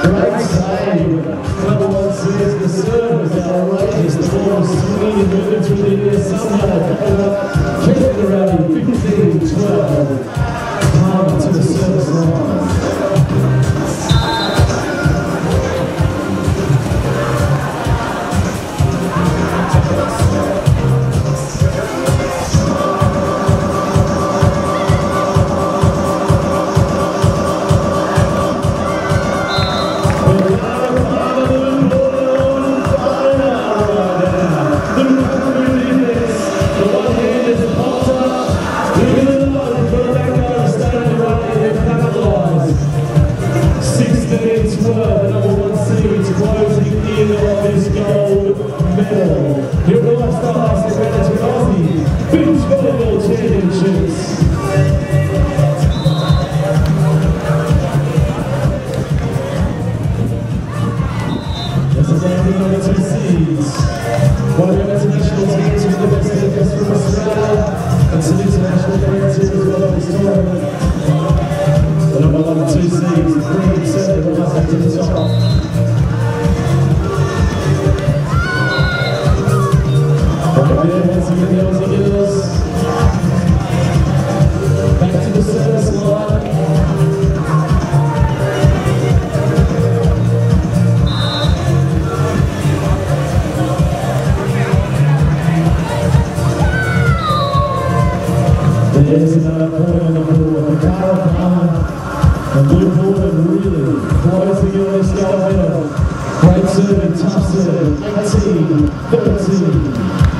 Great save. Number 1 says the serve is outrageous. The ball swinging and moving through the air somehow. Keeping the rally 15-12. Palmer to the service line. One of the international teams who's the best of the best from Australia, and some international friends here as well this tournament. The number 1 and 2 seeds, 3-7 will up to the top. Right there, once again the Aussie Girls. Back to the service line. There's another point on the board. Cara Palmer and Luke Gordon really closing in this goal medal. Great serving, tough serving, 18-13.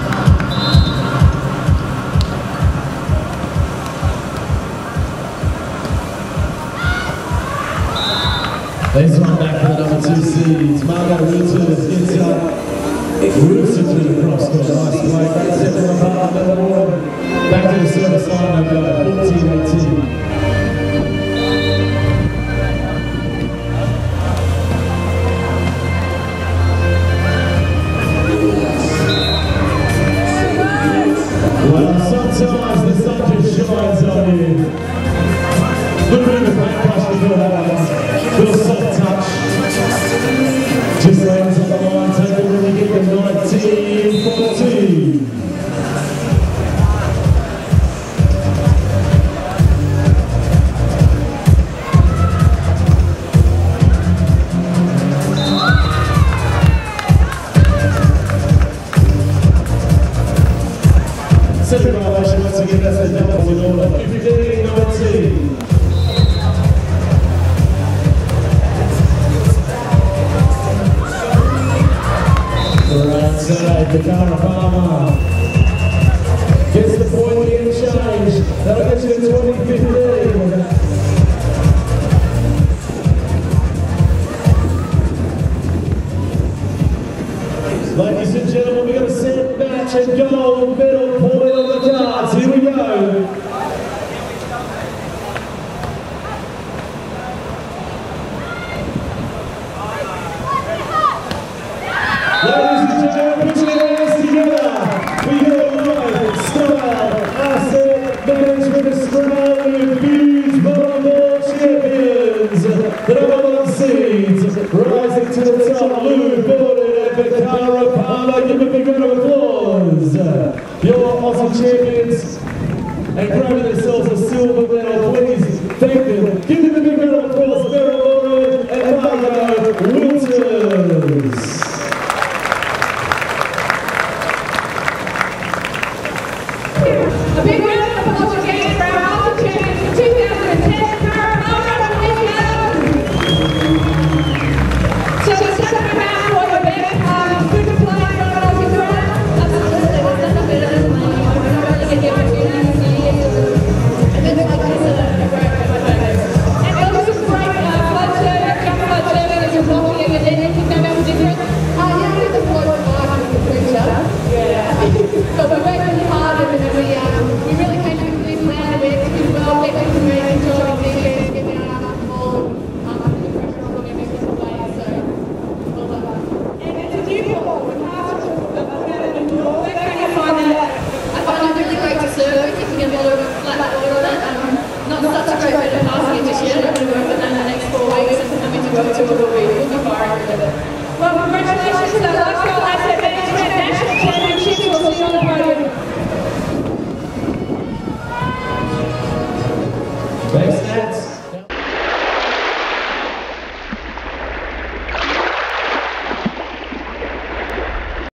There's one back for the number 2 seeds. Margot Winters gets up. Roots it through the cross court. Nice play. Great step from the bottom. Back to the service line and go 14-18. Well, sometimes the sun just shines on you. Look at the paintbrush to feel that. Little soft touch. Just lands on the line, take it when you get the 19-14. Second violation once again, that's a double in order. 15-19. Outside, the Cara Palmer gets the point in change. That'll get you to 20-15. Ladies and gentlemen, we've got a set match and gold medal point on the cards. Here we go. Ladies and gentlemen, put your hands together for your life style asset management Australia Fuse Volleyball Champions. The number 1 seeds rising to the top, Lou Gordon and Cara Palmer. Give a big round of applause. Your Aussie champions and grabbing themselves a silver medal. Please thank them. Give them a big round of applause, Vera Gordon and Margot Winters. A big round of applause again for our Aussie champions for 2010, Cara Palmer and so the second round for the best good to play for an Aussie crowd. That's a little bit of money. We're not really going to get So let's go